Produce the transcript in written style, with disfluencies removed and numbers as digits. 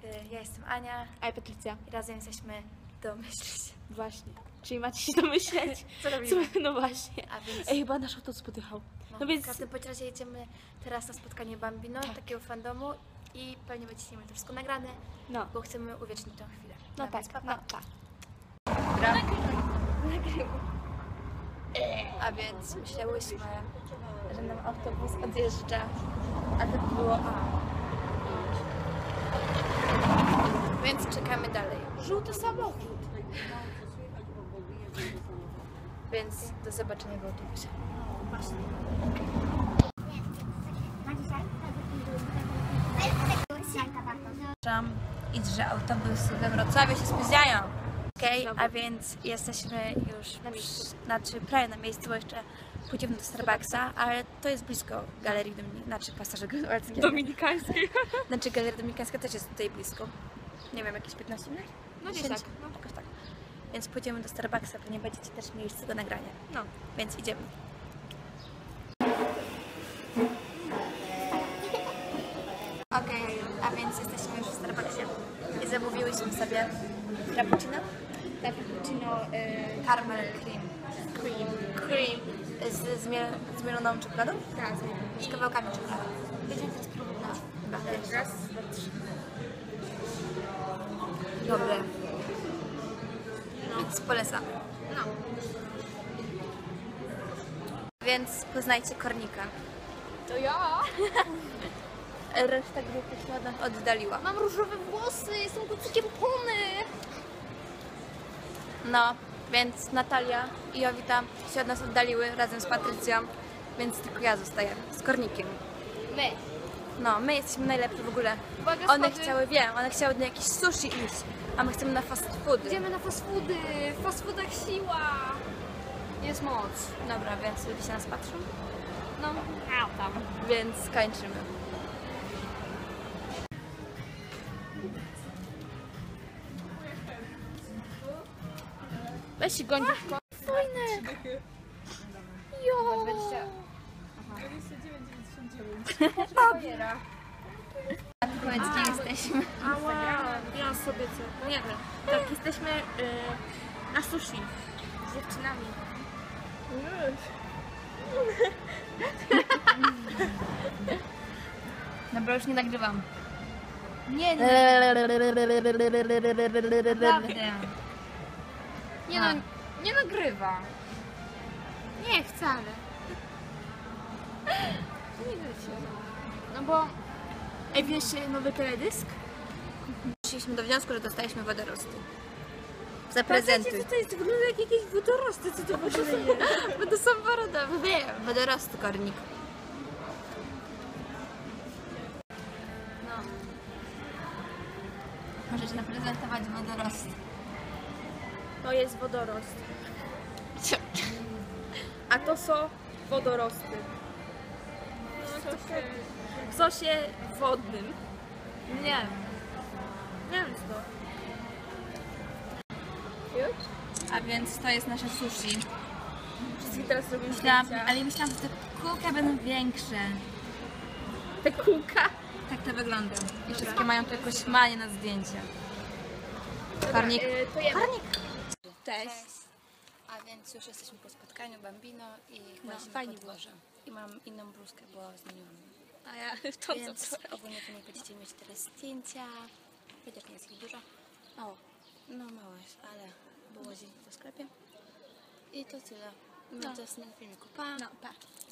Ja jestem Ania. A ja Patrycja. I razem jesteśmy domyśleć. Właśnie. Czyli macie się domyśleć. Co robimy? No właśnie. A więc... Ej, chyba nasz auto spychał. No więc... W każdym razie jedziemy teraz na spotkanie Bambino, takiego fandomu i pewnie będziecie mieli to wszystko nagrane, No. bo chcemy uwiecznić tę chwilę. No tak, więc pa, pa. no tak. A więc myślałyśmy, że nam autobus odjeżdża, a to było Więc czekamy dalej. Żółty samochód. Więc do zobaczenia w autobusie. Idź, że autobusy we Wrocławiu się spóźniają. Okej, a więc jesteśmy już prawie na miejscu, bo jeszcze pójdziemy do Starbucksa, ale to jest blisko Galerii Pasażer Gryzłowskiego. Dominikańskiej. Znaczy Galeria Dominikańska też jest tutaj blisko. Nie wiem, jakieś 15 minut? No gdzieś 10? tak. No jakoś tak. Więc pójdziemy do Starbucksa, pewnie będziecie też miejsce do nagrania. No. Więc idziemy. Okej, a więc jesteśmy już w Starbucksie i zamówiłyśmy sobie cappuccino. Cappuccino, Caramel cream. cream. Z zmieloną czekoladą? Tak, Z kawałkami czekolady. Będziemy to spróbować. raz, dwa, trzy. Dobre. Więc polecamy. No. Więc poznajcie Kornika. To ja. Reszta grupy się od nas oddaliła. Mam różowe włosy, jestem kucykiem Pony. No, więc Natalia i Jowita się od nas oddaliły razem z Patrycją, więc tylko ja zostaję z Kornikiem. My. No, my jesteśmy najlepsze w ogóle. Uwaga, One schody. chciały, one chciały na jakieś sushi iść, a my chcemy na fast foody. Idziemy na fast foody. W fast foodach siła. Jest moc. Dobra, więc ludzie się nas patrzą, No, a tam. więc kończymy. Weź się gądź. Fajne! Jo! Powiedz, gdzie jesteśmy. Ała, ja sobie co? No nie wiem. Tak, jesteśmy na sushi z dziewczynami. Dobra, już nie nagrywam. Nie, Naprawdę. Nie no, nie nagrywa. Nie, wcale. Nie wiecie. No bo... Ej, wiesz nowy teledysk? Doszliśmy do wniosku, że dostaliśmy wodorosty. Za prezenty. Co to jest? Wygląda jak jakieś wodorosty, co to w ogóle jest? Bo to są wodorosty, Kornik. No. Możecie zaprezentować wodorosty. To jest wodorost. A to są wodorosty. W sosie wodnym. Nie. Nie wiem co. A więc to jest nasze sushi. Wszystkie teraz robią Myślałam, zdjęcia. ale myślałam, że te kółka będą większe. Te kółka. Tak to wygląda. I wszystkie mają tu jakąś manię na zdjęcie. Kornik. To jemy. Kornik. Cześć. A więc już jesteśmy po spotkaniu Bambino i No, fajnie było. I mam inną bluzkę, bo zmieniłam. A ja to Więc ogólnie to nie będziecie mieć teraz zdjęcia. Chociaż nie jest ich dużo. O, no małe, ale było gdzieś w sklepie. I to tyle. No to jest na filmiku. Pa! No, pa.